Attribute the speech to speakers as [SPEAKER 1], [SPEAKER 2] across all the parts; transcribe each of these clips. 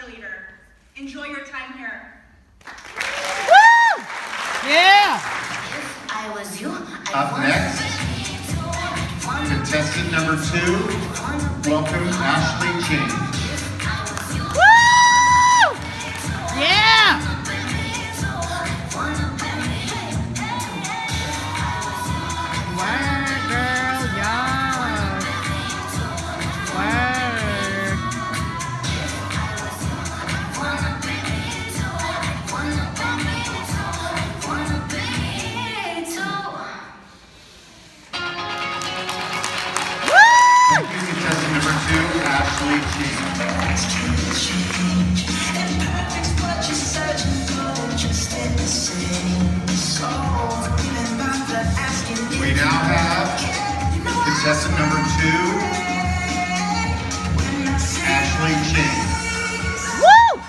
[SPEAKER 1] cheerleader. Enjoy your time here.
[SPEAKER 2] Woo! Yeah!
[SPEAKER 3] If I was you,
[SPEAKER 4] Up next, contestant number 2, welcome Ashley King.
[SPEAKER 2] Woo! Yeah! Word, girl, yeah. Word.
[SPEAKER 4] Thank you, contestant number 2, Ashley King. We now have contestant number 2, Ashley King.
[SPEAKER 2] Woo!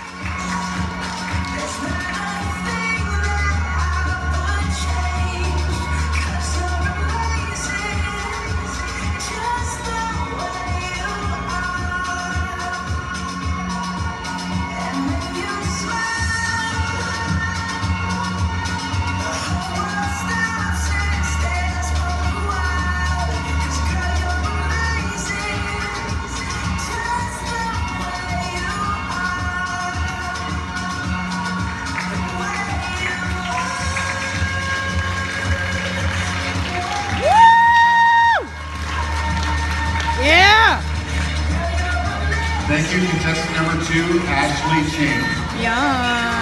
[SPEAKER 4] Thank you, contestant number 2, Ashley King.
[SPEAKER 2] Yeah.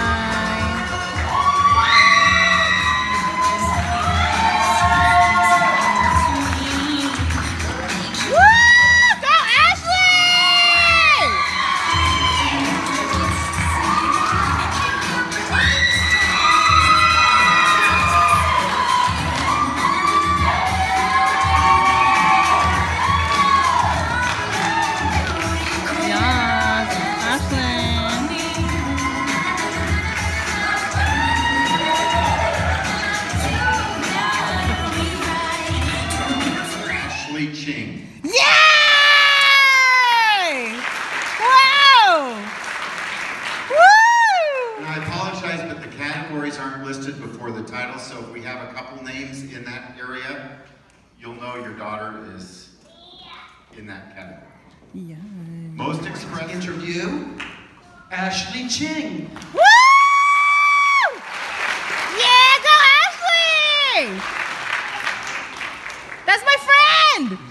[SPEAKER 4] King.
[SPEAKER 2] Yay! Wow! Woo!
[SPEAKER 4] And I apologize, but the categories aren't listed before the title, so if we have a couple names in that area, you'll know your daughter is in that category.
[SPEAKER 2] Yeah.
[SPEAKER 4] Most expressive
[SPEAKER 5] interview, Ashley Ching.
[SPEAKER 2] Woo! Yeah, go Ashley! That's my friend!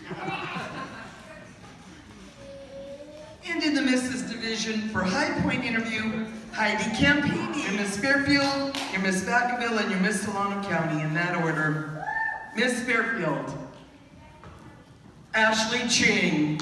[SPEAKER 5] And in the Mrs. Division for High Point interview, Heidi Campini. Your Miss Fairfield, your Miss Vacaville, and your Miss Solano County in that order. Miss Fairfield, Ashley Ching.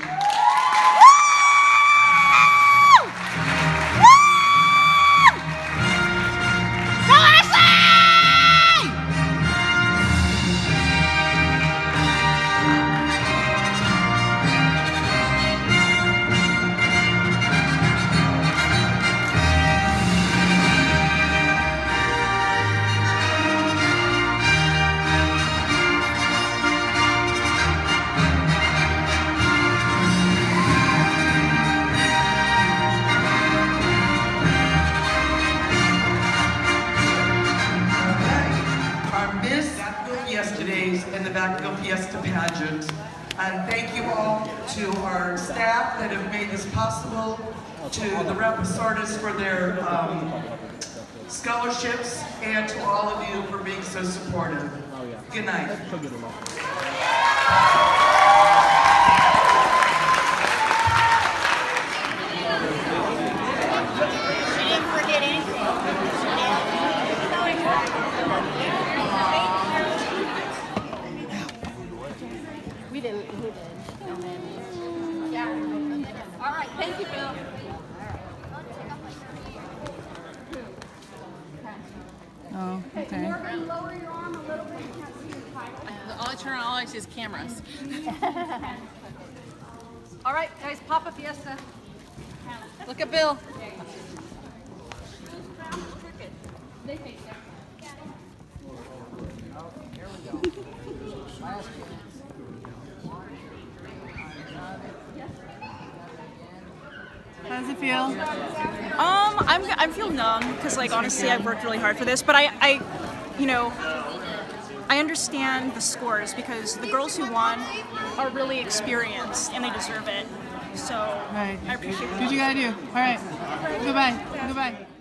[SPEAKER 5] And the Vacaville Fiesta Pageant. And thank you all to our staff that have made this possible, to the Reposortis for their scholarships, and to all of you for being so supportive. Good night.
[SPEAKER 6] We did. And then, yeah. All right, thank you, Bill.
[SPEAKER 2] Oh, okay.
[SPEAKER 6] You're going to lower your arm a little bit. You can't see your title.
[SPEAKER 7] All I turn on, all I see is cameras.
[SPEAKER 6] All right, guys, Papa Fiesta.
[SPEAKER 7] Look at Bill.
[SPEAKER 6] They face there.
[SPEAKER 2] How does it feel?
[SPEAKER 8] I feel numb because, like, honestly, I've worked really hard for this, but I understand the scores because the girls who won are really experienced and they deserve it. So
[SPEAKER 2] Right.
[SPEAKER 8] I appreciate it.
[SPEAKER 2] Do what you gotta do. All right. Goodbye. Goodbye.